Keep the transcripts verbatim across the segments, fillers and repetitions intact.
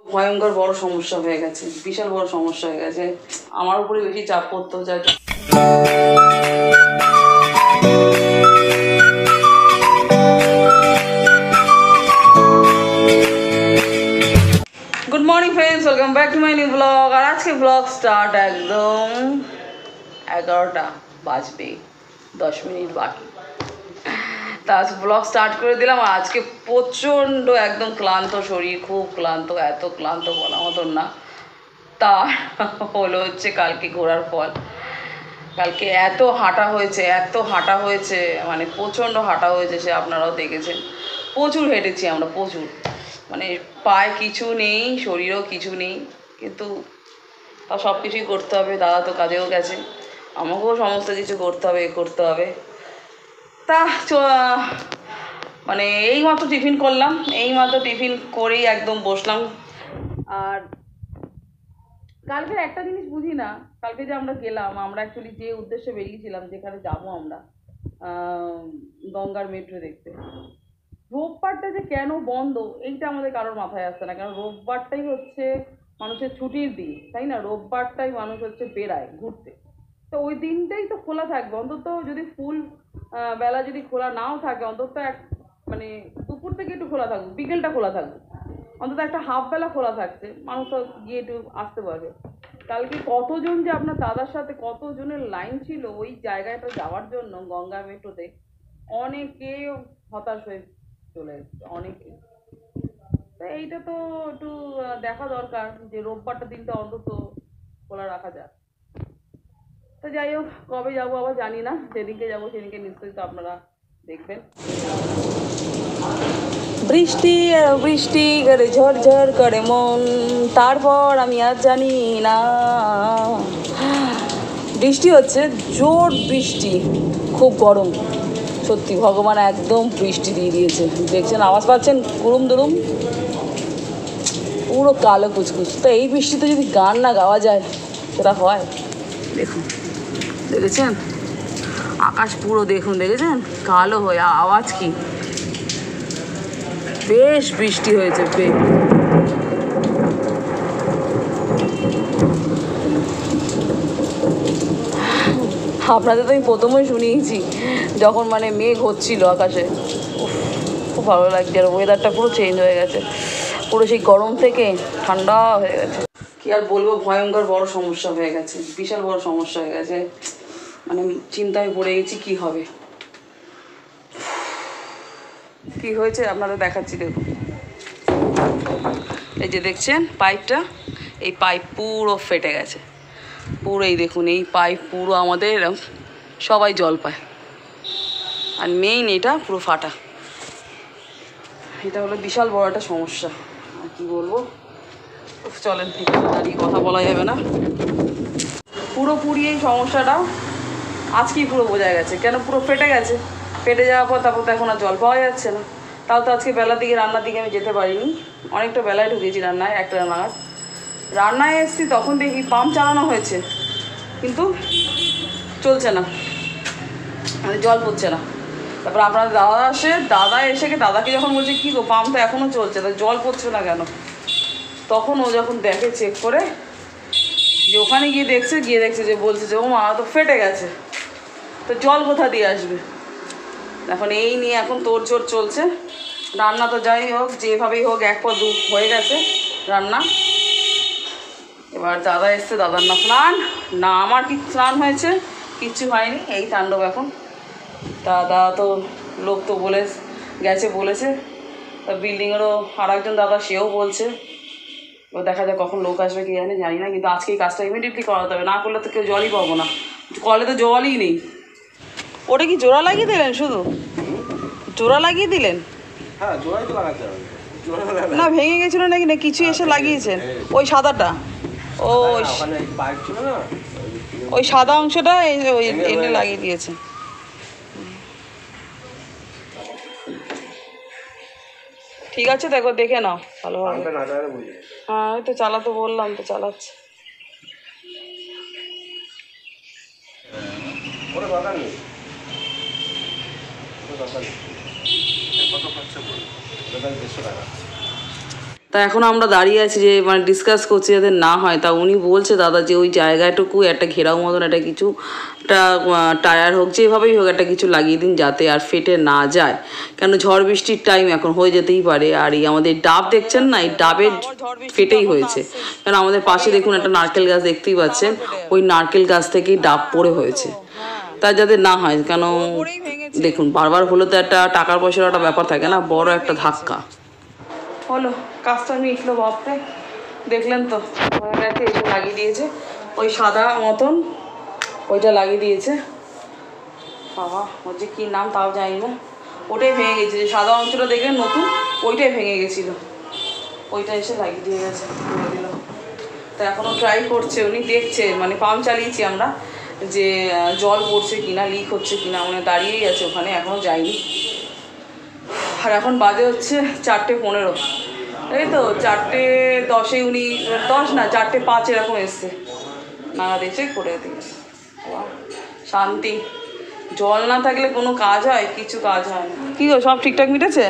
ভয়ঙ্কর বড় সমস্যা হয়ে গেছে, বিশাল বড় সমস্যা হয়ে গেছে। আমার উপরে বেশি চাপ পড়তো, যাই good morning friends, welcome back to my new blog. আর আজকে ব্লগ স্টার্ট একদম এগারোটা বাজবে, দশ মিনিট বাকি। তা আজ ব্লগ স্টার্ট করে দিলাম। আর আজকে প্রচণ্ড একদম ক্লান্ত শরীর, খুব ক্লান্ত, এত ক্লান্ত বলা মতন না। তা হলো হচ্ছে কালকে ঘোরার ফল। কালকে এত হাঁটা হয়েছে, এত হাঁটা হয়েছে, মানে প্রচণ্ড হাঁটা হয়েছে, সে আপনারাও দেখেছেন। প্রচুর হেঁটেছি আমরা, প্রচুর, মানে পায়ে কিছু নেই, শরীরেও কিছু নেই, কিন্তু তা সব কিছুই করতে হবে। দাদা তো কাজেও গেছে, আমাকেও সমস্ত কিছু করতে হবে, এ করতে হবে। তা মানে এইমাত্র টিফিন করলাম, এইমাত্র টিফিন করেই একদম বসলাম। আর কালকের একটা জিনিস বুঝি না, কালকে যে আমরা গেলাম, আমরা অ্যাকচুয়ালি যে উদ্দেশ্যে বেরিয়েছিলাম, যেখানে যাবো আমরা গঙ্গার মেট্রো দেখতে, রোববারটা যে কেন বন্ধ এইটা আমাদের কারোর মাথায় আসছে না। কারণ রোববারটাই হচ্ছে মানুষের ছুটির দিন, তাই না? রোববারটাই মানুষ হচ্ছে বেড়ায় ঘুরতে, তো ওই দিনটাই তো খোলা থাকবে। অন্তত যদি ফুল বেলা যদি খোলা নাও থাকে, অন্তত এক মানে দুপুর থেকে একটু খোলা থাকুক, বিকেলটা খোলা থাকুক, অন্তত একটা হাফ বেলা খোলা থাকছে, মানুষ তো গিয়ে একটু আসতে পারবে। কালকে কতজন যে আপনার দাদার সাথে কতজনের লাইন ছিল ওই জায়গাটা যাওয়ার জন্য, গঙ্গা মেট্রোতে, অনেকে হতাশ হয়ে চলে এসছে, অনেকে। তো এইটা তো একটু দেখা দরকার যে রোববারটা দিনটা অন্তত খোলা রাখা যায়। তো যাই হোক, কবে যাবো আবার জানি না, যেদিনকে যাবো সেদিনকে নিশ্চয়ই তো আপনারা দেখবেন। বৃষ্টি আর বৃষ্টি করে ঝরঝর করে মন, তারপর আমি আর জানি না। বৃষ্টি হচ্ছে, জোর বৃষ্টি, খুব গরম, সত্যি ভগবান একদম বৃষ্টি দিয়ে দিয়েছে। দেখছেন, আওয়াজ পাচ্ছেন, গুরুম দুরুম, পুরো কালো কুচকুচ। তো এই বৃষ্টিতে যদি গান না গাওয়া যায় সেটা হয়? দেখুন, দেখেছেন আকাশ পুরো, দেখুন দেখেছেন কালো হয়ে, আওয়াজ কি, বেশ বৃষ্টি হয়েছে। বেশ আপনাদের তো আমি প্রথমেই শুনিয়েছি, যখন মানে মেঘ হচ্ছিল আকাশে, খুব ভালো লাগছে। আর ওয়েদারটা পুরো চেঞ্জ হয়ে গেছে, পুরো সেই গরম থেকে ঠান্ডা হয়ে গেছে। কি আর বলবো, ভয়ঙ্কর বড় সমস্যা হয়ে গেছে, বিশাল বড় সমস্যা হয়ে গেছে। মানে চিন্তায় পড়ে গেছি কি হবে। কি হয়েছে আপনাদের দেখাচ্ছি, দেখুন। এই যে দেখছেন পাইপটা, এই পাইপ পুরো ফেটে গেছে, পুরো এই দেখুন, এই পাইপ পুরো আমাদের সবাই জল পায়, আর মেইন এটা পুরো ফাটা। এটা হলো বিশাল বড় একটা সমস্যা, আর কি বলবো। চলেন, দাঁড়িয়ে কথা বলা যাবে না। পুরোপুরি এই সমস্যাটা আজকেই পুরো বোঝা গেছে, কেন পুরো ফেটে গেছে। ফেটে যাওয়ার পর তারপর তো এখন আর জল পাওয়া যাচ্ছে না। তাও তো আজকে বেলার দিকে, রান্নার দিকে আমি যেতে পারিনি, অনেকটা বেলায় ঢুকেছি রান্নায়, একটা নাগাদ রান্নায় এসেছি, তখন দেখি পাম্প চালানো হয়েছে কিন্তু চলছে না, মানে জল পড়ছে না। তারপর আপনার দাদা আসে, দাদা এসে দাদাকে যখন বলছে কী গো, পাম্প তো এখনও চলছে, তা জল পড়ছে না কেন? তখন ও যখন দেখে চেক করে, যে ওখানে গিয়ে দেখছে, গিয়ে দেখছে যে বলছে যে ও মা তো ফেটে গেছে, তো জল কোথা দিয়ে আসবে? এখন এই নিয়ে এখন তোড়জোড় চলছে। রান্না তো যাই হোক, যেভাবেই হোক, এক পর দু হয়ে গেছে রান্না। এবার দাদা এসছে, দাদার না স্নান, না আমার কি স্নান হয়েছে, কিচ্ছু হয়নি, এই তাণ্ডব এখন। দাদা তো লোক তো বলে গেছে, বলেছে, তা বিল্ডিংয়েরও আর একজন দাদা, সেও বলছে। এবার দেখা যায় কখন লোক আসবে কি জানি জানি না, কিন্তু আজকে এই কাজটা ইমিডিয়েটলি করাতে হবে, না করলে তো কেউ জলই পাবো না, কলে তো জলই নেই। ওটা কি জোড়া লাগিয়ে দিলেন? শুধু জোড়া লাগিয়ে দিলেন? হ্যাঁ, জোড়াই তো লাগাতে হবে। না ভেঙে গেছিল নাকি, না কিছু এসে লাগিয়েছেন? ওই সাদাটা, ও পাইপ ছিল না, ওই সাদা অংশটা ওই এনে লাগিয়ে দিয়েছে। ঠিক আছে, দেখো দেখে নাও ভালোভাবে। হ্যাঁ, ওই তো চালাতে বললাম, তো চালাচ্ছে। কত খরচা করবে? দেড়শো টাকা। তা এখন আমরা দাঁড়িয়ে আছি যে মানে ডিসকাস করছি যাতে না হয়। তা উনি বলছে দাদা যে ওই জায়গাটুকু একটা ঘেরাও মতন একটা কিছু একটা টায়ার হোক যেভাবেই হোক একটা কিছু লাগিয়ে দিন যাতে আর ফেটে না যায়, কেন ঝড় বৃষ্টির টাইম এখন হয়ে যেতেই পারে। আর এই আমাদের ডাব দেখছেন না, এই ডাবের ফেটেই হয়েছে, কারণ আমাদের পাশে দেখুন একটা নারকেল গাছ দেখতেই পাচ্ছেন, ওই নারকেল গাছ থেকেই ডাব পড়ে হয়েছে। তা যাতে না হয়, কেন দেখুন বারবার হলে তো একটা টাকার পয়সার একটা ব্যাপার থাকে না, বড় একটা ধাক্কা হলো। কাজটা মিটলো বাপরে, দেখলেন তো হয়ে গেছে, এসে লাগিয়ে দিয়েছে ওই সাদা মতন, ওইটা লাগিয়ে দিয়েছে। বাবা ওর যে কী নাম তাও জানি না, ওটাই ভেঙে গেছে, যে সাদা অংশটা দেখলেন নতুন ওইটাই ভেঙে গেছিলো, ওইটা এসে লাগিয়ে দিয়ে গেছে দিল। তা এখনও ট্রাই করছে উনি, দেখছে মানে পাম্প চালিয়েছি আমরা যে জল পড়ছে কিনা, লিক হচ্ছে কিনা, উনি দাঁড়িয়েই আছে ওখানে, এখনও যায়নি। আর এখন বাজে হচ্ছে চারটে পনেরো, এই তো চারটে দশে উনি, দশ না চারটে পাঁচ এরকম এসছে, নাগাদ এসে করে দিয়ে শান্তি। জল না থাকলে কোনো কাজ হয়, কিছু কাজ হয় না। কী গো সব ঠিকঠাক মিটেছে?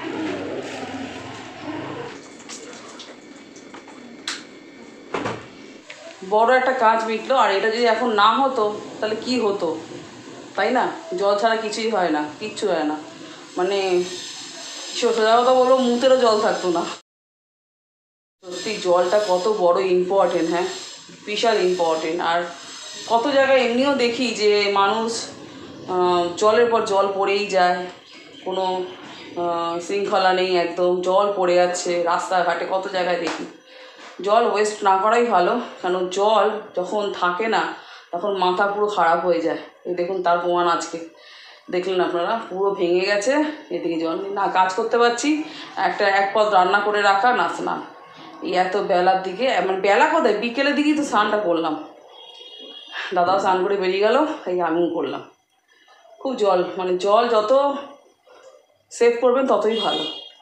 বড় একটা কাজ মিটলো। আর এটা যদি এখন না হতো তাহলে কি হতো, তাই না? জল ছাড়া কিছুই হয় না, কিচ্ছু হয় না, মানে সোজা কথা বলবো মুতেরও জল থাকতো না। সত্যি জলটা কত বড় ইম্পর্টেন্ট, হ্যাঁ বিশাল ইম্পর্টেন্ট। আর কত জায়গায় এমনিও দেখি যে মানুষ জলের পর জল পড়েই যায়, কোনো শৃঙ্খলা নেই, একদম জল পড়ে যাচ্ছে রাস্তাঘাটে, কত জায়গায় দেখি। জল ওয়েস্ট না করাই ভালো, কারণ জল যখন থাকে না তখন মাথা পুরো খারাপ হয়ে যায়। এই দেখুন তার প্রমাণ আজকে দেখলেন আপনারা, পুরো ভেঙে গেছে। এদিকে জল না কাজ করতে পারছি, একটা এক পদ রান্না করে রাখা না স্নান, এই এত বেলার দিকে, মানে বেলা কোথায় বিকেলের দিকেই তো স্নানটা করলাম, দাদাও স্নান করে বেরিয়ে গেল, এই আমিও করলাম। খুব জল, মানে জল যত সেভ করবেন ততই ভালো।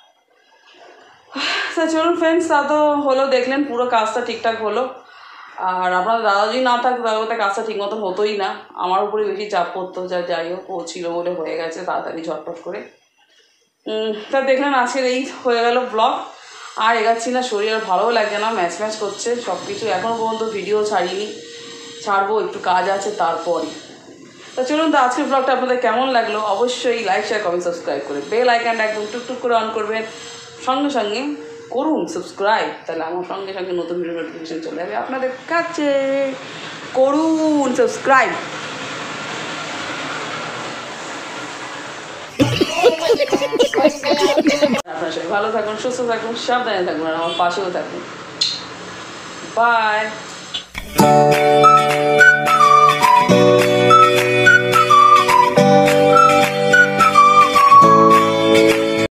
তা চলুন ফ্রেন্ডস, তা তো হলো, দেখলেন পুরো কাজটা ঠিকঠাক হলো। আর আপনার দাদা যদি না থাকতো তাহলে কাজটা ঠিক মতো হতোই না, আমার উপরে বেশি চাপ পড়তো, যা যাই হোক ও ছিল বলে হয়ে গেছে তাড়াতাড়ি ঝটপট করে। তা দেখলেন আজকের এই হয়ে গেল ব্লগ। আর এগাচ্ছি না, শরীর আর ভালোও লাগছে না, ম্যাচ ম্যাচ করছে সব কিছু। এখনও পর্যন্ত ভিডিও ছাড়িনি, ছাড়বো, একটু কাজ আছে তারপরে। তা চলুন, তো আজকের ব্লগটা আপনাদের কেমন লাগলো অবশ্যই লাইক শেয়ার কমেন্ট সাবস্ক্রাইব করে বেল আইকনটা একদম টুকটুক করে অন করবেন, সঙ্গে সঙ্গে করুন সাবস্ক্রাইব, তাহলে আমার সঙ্গে সঙ্গে নতুন ভিডিও নোটিফিকেশন চলে যাবে আপনাদের কাছে। করুন সাবস্ক্রাইব। আপনার সবাই ভালো থাকুন, সুস্থ থাকুন, সাবধানে থাকুন, আর আমার পাশেও থাকুন। বাই।